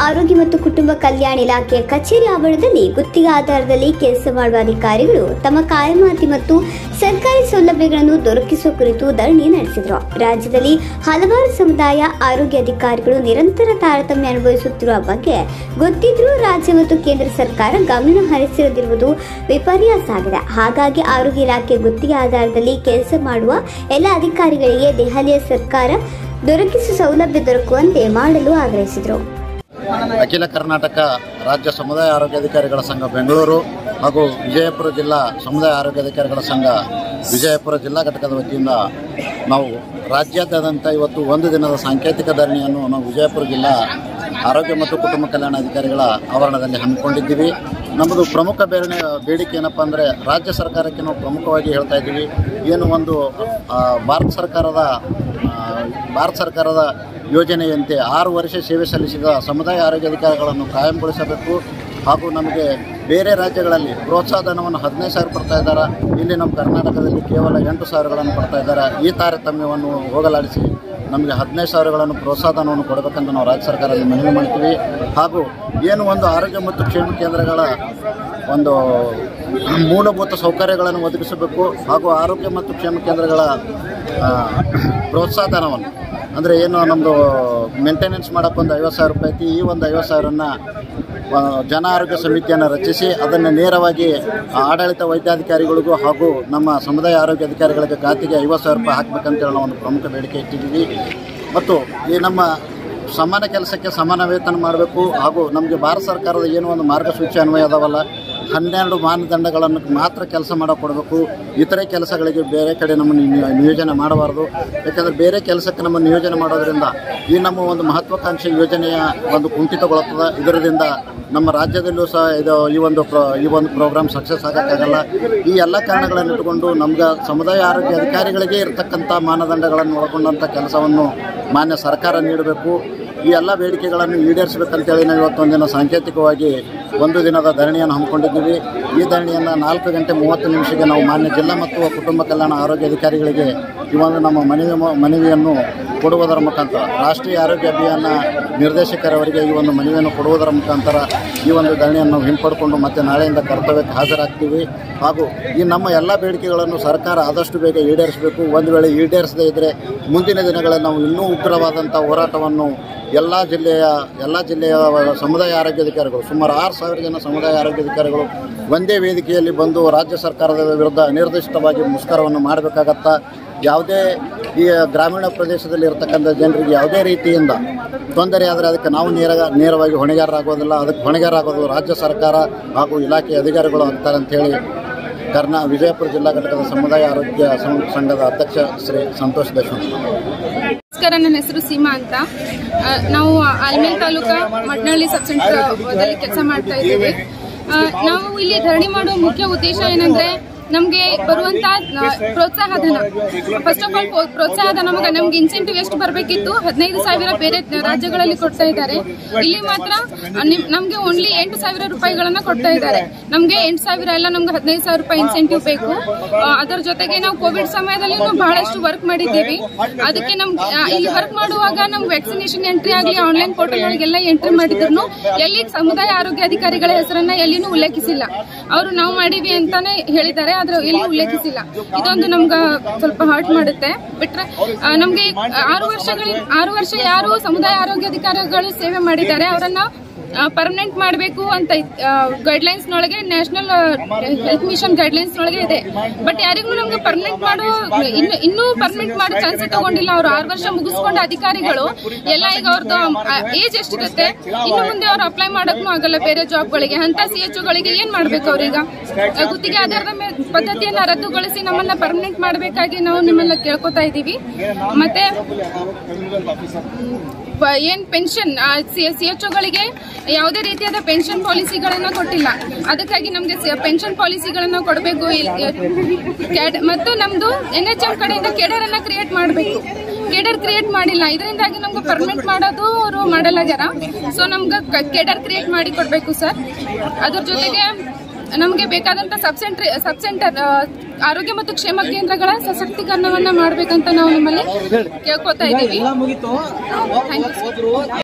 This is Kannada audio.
ಆರೋಗ್ಯ ಮತ್ತು ಕುಟುಂಬ ಕಲ್ಯಾಣ ಇಲಾಖೆಯ ಕಚೇರಿ ಆವರಣದಲ್ಲಿ ಗುತ್ತಿಗೆ ಆಧಾರದಲ್ಲಿ ಕೆಲಸ ಮಾಡುವ ಅಧಿಕಾರಿಗಳು ತಮ್ಮ ಕಾಯಮಾತಿ ಮತ್ತು ಸರ್ಕಾರಿ ಸೌಲಭ್ಯಗಳನ್ನು ದೊರಕಿಸುವ ಕುರಿತು ಧರಣಿ ನಡೆಸಿದರು. ರಾಜ್ಯದಲ್ಲಿ ಹಲವಾರು ಸಮುದಾಯ ಆರೋಗ್ಯ ಅಧಿಕಾರಿಗಳು ನಿರಂತರ ತಾರತಮ್ಯ ಅನುಭವಿಸುತ್ತಿರುವ ಬಗ್ಗೆ ಗೊತ್ತಿದ್ರೂ ರಾಜ್ಯ ಮತ್ತು ಕೇಂದ್ರ ಸರ್ಕಾರ ಗಮನ ಹರಿಸಿರದಿರುವುದು ವಿಪರ್ಯಾಸ ಆಗಿದೆ. ಹಾಗಾಗಿ ಆರೋಗ್ಯ ಇಲಾಖೆ ಗುತ್ತಿಗೆ ಆಧಾರದಲ್ಲಿ ಕೆಲಸ ಮಾಡುವ ಎಲ್ಲ ಅಧಿಕಾರಿಗಳಿಗೆ ದೆಹಲಿಯ ಸರ್ಕಾರ ದೊರಕಿಸುವ ಸೌಲಭ್ಯ ದೊರಕುವಂತೆ ಮಾಡಲು ಆಗ್ರಹಿಸಿದರು. ಅಖಿಲ ಕರ್ನಾಟಕ ರಾಜ್ಯ ಸಮುದಾಯ ಆರೋಗ್ಯಾಧಿಕಾರಿಗಳ ಸಂಘ ಬೆಂಗಳೂರು ಹಾಗೂ ವಿಜಯಪುರ ಜಿಲ್ಲಾ ಸಮುದಾಯ ಆರೋಗ್ಯಾಧಿಕಾರಿಗಳ ಸಂಘ ವಿಜಯಪುರ ಜಿಲ್ಲಾ ಘಟಕದ ವತಿಯಿಂದ ನಾವು ರಾಜ್ಯಾದ್ಯಂತ ಇವತ್ತು ಒಂದು ದಿನದ ಸಾಂಕೇತಿಕ ಧರಣಿಯನ್ನು ನಾವು ವಿಜಯಪುರ ಜಿಲ್ಲಾ ಆರೋಗ್ಯ ಮತ್ತು ಕುಟುಂಬ ಕಲ್ಯಾಣ ಅಧಿಕಾರಿಗಳ ಆವರಣದಲ್ಲಿ ಹಮ್ಮಿಕೊಂಡಿದ್ದೀವಿ. ನಮ್ಮದು ಪ್ರಮುಖ ಬೇಡಿಕೆ ಏನಪ್ಪ ಅಂದರೆ, ರಾಜ್ಯ ಸರ್ಕಾರಕ್ಕೆ ನಾವು ಪ್ರಮುಖವಾಗಿ ಹೇಳ್ತಾ ಇದ್ದೀವಿ, ಏನು ಒಂದು ಭಾರತ ಸರ್ಕಾರದ ಯೋಜನೆಯಂತೆ 6 ವರ್ಷ ಸೇವೆ ಸಲ್ಲಿಸಿದ ಸಮುದಾಯ ಆರೋಗ್ಯಾಧಿಕಾರಿಗಳನ್ನು ಕಾಯಂಗೊಳಿಸಬೇಕು. ಹಾಗೂ ನಮಗೆ ಬೇರೆ ರಾಜ್ಯಗಳಲ್ಲಿ ಪ್ರೋತ್ಸಾಹಧನವನ್ನು 15,000 ಕೊಡ್ತಾ ಇದ್ದಾರೆ. ಇಲ್ಲಿ ನಮ್ಮ ಕರ್ನಾಟಕದಲ್ಲಿ ಕೇವಲ 8,000ಗಳನ್ನು ಕೊಡ್ತಾ ಇದ್ದಾರೆ. ಈ ತಾರತಮ್ಯವನ್ನು ಹೋಗಲಾಡಿಸಿ ನಮಗೆ 15,000ಗಳನ್ನು ಪ್ರೋತ್ಸಾಹಧನವನ್ನು ಕೊಡಬೇಕಂತ ನಾವು ರಾಜ್ಯ ಸರ್ಕಾರದಲ್ಲಿ ಮನವಿ ಮಾಡ್ತೀವಿ. ಹಾಗೂ ಏನು ಒಂದು ಆರೋಗ್ಯ ಮತ್ತು ಕ್ಷೇಮ ಕೇಂದ್ರಗಳ ಒಂದು ಮೂಲಭೂತ ಸೌಕರ್ಯಗಳನ್ನು ಒದಗಿಸಬೇಕು. ಹಾಗೂ ಆರೋಗ್ಯ ಮತ್ತು ಕ್ಷೇಮ ಕೇಂದ್ರಗಳ ಪ್ರೋತ್ಸಾಹಧನವನ್ನು ಅಂದರೆ ಏನು ನಮ್ಮದು ಮೇಂಟೆನೆನ್ಸ್ ಮಾಡೋಕ್ಕೆ ಒಂದು 50,000 ರೂಪಾಯಿ ಐತಿ. ಈ ಒಂದು 50,000ನ್ನು ಜನ ಆರೋಗ್ಯ ಸಮಿತಿಯನ್ನು ರಚಿಸಿ ಅದನ್ನು ನೇರವಾಗಿ ಆಡಳಿತ ವೈದ್ಯಾಧಿಕಾರಿಗಳಿಗೂ ಹಾಗೂ ನಮ್ಮ ಸಮುದಾಯ ಆರೋಗ್ಯ ಅಧಿಕಾರಿಗಳಿಗೆ ಖಾತೆಗೆ 50,000 ರೂಪಾಯಿ ಹಾಕಬೇಕಂತೇಳಿ ನಾವು ಒಂದು ಪ್ರಮುಖ ಬೇಡಿಕೆ ಇಟ್ಟಿದ್ದೀವಿ. ಮತ್ತು ಈ ನಮ್ಮ ಸಮಾನ ಕೆಲಸಕ್ಕೆ ಸಮಾನ ವೇತನ ಮಾಡಬೇಕು. ಹಾಗೂ ನಮಗೆ ಭಾರತ ಸರ್ಕಾರದ ಏನು ಒಂದು ಮಾರ್ಗಸೂಚಿ ಅನ್ವಯ ಅದಾವಲ್ಲ, 12 ಮಾನದಂಡಗಳನ್ನು ಮಾತ್ರ ಕೆಲಸ ಮಾಡೋಕೆ ಕೊಡಬೇಕು. ಇತರೆ ಕೆಲಸಗಳಿಗೆ ಬೇರೆ ಕಡೆ ನಮ್ಮನ್ನು ನಿಯೋಜನೆ ಮಾಡಬಾರ್ದು. ಯಾಕಂದರೆ ಬೇರೆ ಕೆಲಸಕ್ಕೆ ನಮ್ಮನ್ನು ನಿಯೋಜನೆ ಮಾಡೋದರಿಂದ ಈ ನಮ್ಮ ಒಂದು ಮಹತ್ವಾಕಾಂಕ್ಷಿ ಯೋಜನೆಯ ಒಂದು ಕುಂಠಿತಗೊಳ್ಳುತ್ತದೆ. ಇದರಿಂದ ನಮ್ಮ ರಾಜ್ಯದಲ್ಲೂ ಸಹ ಈ ಒಂದು ಪ್ರೋಗ್ರಾಮ್ ಸಕ್ಸಸ್ ಆಗೋಕ್ಕಾಗಲ್ಲ. ಈ ಎಲ್ಲ ಕಾರಣಗಳನ್ನು ಇಟ್ಟುಕೊಂಡು ನಮ್ಗೆ ಸಮುದಾಯ ಆರೋಗ್ಯ ಅಧಿಕಾರಿಗಳಿಗೆ ಇರತಕ್ಕಂಥ ಮಾನದಂಡಗಳನ್ನು ಒಳಗೊಂಡಂಥ ಕೆಲಸವನ್ನು ಮಾನ್ಯ ಸರ್ಕಾರ ನೀಡಬೇಕು. ಈ ಎಲ್ಲ ಬೇಡಿಕೆಗಳನ್ನು ಈಡೇರಿಸಬೇಕಂತೇಳಿ ನಾವು ಇವತ್ತೊಂದಿನ ಸಾಂಕೇತಿಕವಾಗಿ ಒಂದು ದಿನದ ಧರಣಿಯನ್ನು ಹಮ್ಮಿಕೊಂಡಿದ್ದೀವಿ. ಈ ಧರಣಿಯನ್ನು 4:30 ನಾವು ಮಾನ್ಯ ಜಿಲ್ಲಾ ಮತ್ತು ಕುಟುಂಬ ಕಲ್ಯಾಣ ಆರೋಗ್ಯ ಅಧಿಕಾರಿಗಳಿಗೆ ಈ ಒಂದು ನಮ್ಮ ಮನವಿಯನ್ನು ಕೊಡುವುದರ ಮುಖಾಂತರ, ರಾಷ್ಟ್ರೀಯ ಆರೋಗ್ಯ ಅಭಿಯಾನ ನಿರ್ದೇಶಕರವರಿಗೆ ಈ ಒಂದು ಮನವಿಯನ್ನು ಕೊಡುವುದರ ಮುಖಾಂತರ ಈ ಒಂದು ಧರಣಿಯನ್ನು ನಾವು ಹಿಂಪಡ್ಕೊಂಡು ಮತ್ತೆ ನಾಳೆಯಿಂದ ಕರ್ತವ್ಯಕ್ಕೆ ಹಾಜರಾಗ್ತೀವಿ. ಹಾಗೂ ಈ ನಮ್ಮ ಎಲ್ಲ ಬೇಡಿಕೆಗಳನ್ನು ಸರ್ಕಾರ ಆದಷ್ಟು ಬೇಗ ಈಡೇರಿಸಬೇಕು. ಒಂದು ವೇಳೆ ಈಡೇರಿಸದೇ ಇದ್ದರೆ ಮುಂದಿನ ದಿನಗಳಲ್ಲಿ ನಾವು ಇನ್ನೂ ಉಗ್ರವಾದಂಥ ಹೋರಾಟವನ್ನು ಎಲ್ಲ ಜಿಲ್ಲೆಯ ಸಮುದಾಯ ಆರೋಗ್ಯಾಧಿಕಾರಿಗಳು, ಸುಮಾರು 6,000 ಜನ ಸಮುದಾಯ ಆರೋಗ್ಯಾಧಿಕಾರಿಗಳು ಒಂದೇ ವೇದಿಕೆಯಲ್ಲಿ ಬಂದು ರಾಜ್ಯ ಸರ್ಕಾರದ ವಿರುದ್ಧ ಅನಿರ್ದಿಷ್ಟವಾಗಿ ಮುಷ್ಕರವನ್ನು ಮಾಡಬೇಕಾಗತ್ತಾ. ಯಾವುದೇ ಈ ಗ್ರಾಮೀಣ ಪ್ರದೇಶದಲ್ಲಿ ಇರತಕ್ಕಂಥ ಜನರಿಗೆ ಯಾವುದೇ ರೀತಿಯಿಂದ ತೊಂದರೆ ಆದರೆ ಅದಕ್ಕೆ ನಾವು ನೇರವಾಗಿ ಹೊಣೆಗಾರರಾಗೋದಿಲ್ಲ. ಅದಕ್ಕೆ ಹೊಣೆಗಾರರಾಗೋದು ರಾಜ್ಯ ಸರ್ಕಾರ ಹಾಗೂ ಇಲಾಖೆ ಅಧಿಕಾರಿಗಳು ಆಗ್ತಾರೆ ಅಂಥೇಳಿ ವಿಜಯಪುರ ಜಿಲ್ಲಾ ಘಟಕದ ಸಮುದಾಯ ಆರೋಗ್ಯ ಸಂಘದ ಅಧ್ಯಕ್ಷ ಶ್ರೀ ಸಂತೋಷ್ ದೇಶಮುಖ್. ನಮಸ್ಕಾರ, ನನ್ನ ಹೆಸರು ಸೀಮಾ ಅಂತ. ನಾವು ಆಲ್ಮೇಲ್ ತಾಲೂಕಾ ಮಡ್ನಹಳ್ಳಿ ಸಬ್ ಸೆಂಟರ್ದಲ್ಲಿ ಕೆಲಸ ಮಾಡ್ತಾ ಇದ್ದೀವಿ. ನಾವು ಇಲ್ಲಿ ಧರಣಿ ಮಾಡುವ ಮುಖ್ಯ ಉದ್ದೇಶ ಏನಂದ್ರೆ, ನಮಗೆ ಬರುವಂತ ಪ್ರೋತ್ಸಾಹಧನ, ಫಸ್ಟ್ ಆಫ್ ಆಲ್ ಪ್ರೋತ್ಸಾಹಧನ ನಮ್ಗೆ ಇನ್ಸೆಂಟಿವ್ ಎಷ್ಟು ಬರಬೇಕಿತ್ತು 15,000 ಬೇರೆ ರಾಜ್ಯಗಳಲ್ಲಿ ಕೊಡ್ತಾ ಇದ್ದಾರೆ. ಇಲ್ಲಿ ಮಾತ್ರ ನಮ್ಗೆ ಓನ್ಲಿ 8,000 ರೂಪಾಯಿಗಳನ್ನ ಕೊಡ್ತಾ ಇದ್ದಾರೆ. ನಮ್ಗೆ 8,000 ಎಲ್ಲ, ನಮ್ಗೆ 15,000 ರೂಪಾಯಿ ಇನ್ಸೆಂಟಿವ್ ಬೇಕು. ಅದರ ಜೊತೆಗೆ ನಾವು ಕೋವಿಡ್ ಸಮಯದಲ್ಲಿ ಬಹಳಷ್ಟು ವರ್ಕ್ ಮಾಡಿದ್ದೀವಿ. ಅದಕ್ಕೆ ಇಲ್ಲಿ ವರ್ಕ್ ಮಾಡುವಾಗ ನಮ್ಗೆ ವ್ಯಾಕ್ಸಿನೇಷನ್ ಎಂಟ್ರಿ ಆಗಲಿ, ಆನ್ಲೈನ್ ಪೋರ್ಟಲ್ಗಳಿಗೆಲ್ಲ ಎಂಟ್ರಿ ಮಾಡಿದ್ರು ಎಲ್ಲಿ ಸಮುದಾಯ ಆರೋಗ್ಯ ಅಧಿಕಾರಿಗಳ ಹೆಸರನ್ನ ಎಲ್ಲಿನೂ ಉಲ್ಲೇಖಿಸಿಲ್ಲ. ಅವರು ನಾವು ಮಾಡಿವಿ ಅಂತಾನೆ ಹೇಳಿದ್ದಾರೆ, ಆದ್ರೆ ಎಲ್ಲಿ ಉಲ್ಲೇಖಿಸಿಲ್ಲ. ಇದೊಂದು ನಮ್ಗೆ ಸ್ವಲ್ಪ ಹರ್ಟ್ ಮಾಡುತ್ತೆ. ಬಿಟ್ರೆ ನಮ್ಗೆ 6 ವರ್ಷ ಯಾರು ಸಮುದಾಯ ಆರೋಗ್ಯಾಧಿಕಾರಿಗಳು ಸೇವೆ ಮಾಡಿದ್ದಾರೆ ಅವರನ್ನ ಪರ್ಮನೆಂಟ್ ಮಾಡಬೇಕು ಅಂತ ಗೈಡ್ಲೈನ್ಸ್ ನೊಳಗೆ, ನ್ಯಾಷನಲ್ ಹೆಲ್ತ್ ಮಿಷನ್ ಗೈಡ್ಲೈನ್ಸ್ ನೊಳಗೆ ಇದೆ. ಬಟ್ ಯಾರಿಗೂ ನಮ್ಗೆ ಪರ್ಮನೆಂಟ್ ಇನ್ನೂ ಪರ್ಮನೆಂಟ್ ಮಾಡೋ ಚಾನ್ಸ್ ತಗೊಂಡಿಲ್ಲ. ಅವ್ರು 6 ವರ್ಷ ಮುಗಿಸ್ಕೊಂಡ ಅಧಿಕಾರಿಗಳು ಎಲ್ಲ ಈಗ ಅವ್ರದ್ದು ಏಜ್ ಎಷ್ಟಿರುತ್ತೆ, ಇನ್ನು ಮುಂದೆ ಅವ್ರು ಅಪ್ಲೈ ಮಾಡಕ್ಕೂ ಆಗಲ್ಲ ಬೇರೆ ಜಾಬ್ಗಳಿಗೆ. ಅಂತ CHOಗಳಿಗೆ ಏನ್ ಮಾಡ್ಬೇಕು? ಅವ್ರೀಗ ಗುತ್ತಿಗೆ ಆಧಾರದ ಪದ್ಧತಿಯನ್ನ ರದ್ದುಗೊಳಿಸಿ ನಮ್ಮನ್ನ ಪರ್ಮನೆಂಟ್ ಮಾಡಬೇಕಾಗಿ ನಾವು ನಿಮ್ಮೆಲ್ಲ ಕೇಳ್ಕೊತಾ ಇದ್ದೀವಿ. ಮತ್ತೆ ಏನ್ ಪೆನ್ಷನ್, CHOಗಳಿಗೆ ಯಾವುದೇ ರೀತಿಯಾದ ಪೆನ್ಷನ್ ಪಾಲಿಸಿಗಳನ್ನ ಕೊಟ್ಟಿಲ್ಲ. ಅದಕ್ಕಾಗಿ ನಮ್ಗೆ ಪೆನ್ಷನ್ ಪಾಲಿಸಿಗಳನ್ನ ಕೊಡಬೇಕು. ಮತ್ತು ನಮ್ದು NHM ಕಡೆಯಿಂದ ಕೆಡರ್ ಅನ್ನ ಕ್ರಿಯೇಟ್ ಮಾಡಬೇಕು. ಕೆಡರ್ ಕ್ರಿಯೇಟ್ ಮಾಡಿಲ್ಲ. ಇದರಿಂದಾಗಿ ನಮ್ಗೆ ಪರ್ಮನೆಂಟ್ ಮಾಡೋದು ಅವರು ಮಾಡಲಾಗ್ಯಾರ. ಸೊ ನಮ್ಗೆ ಕೆಡರ್ ಕ್ರಿಯೇಟ್ ಮಾಡಿ ಕೊಡ್ಬೇಕು ಸರ್. ಅದ್ರ ಜೊತೆಗೆ ನಮಗೆ ಬೇಕಾದಂತ ಸಬ್ ಸೆಂಟರ್ ಆರೋಗ್ಯ ಮತ್ತು ಕ್ಷೇಮ ಕೇಂದ್ರಗಳ ಸಶಕ್ತೀಕರಣವನ್ನ ಮಾಡಬೇಕಂತ ನಾವು ನಿಮ್ಮಲ್ಲಿ ಕೇಳ್ಕೊತಾ ಇದ್ದೀವಿ.